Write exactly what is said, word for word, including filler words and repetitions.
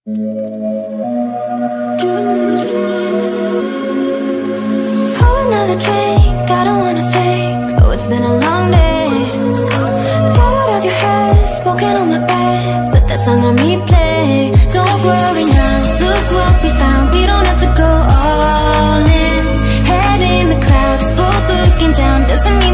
Pour another drink, I don't wanna think. Oh, it's been a long day. Got out of your hair, smoking on my bed, but that song on replay. Don't worry now, look what we found. We don't have to go all in. Head in the clouds, both looking down. Doesn't mean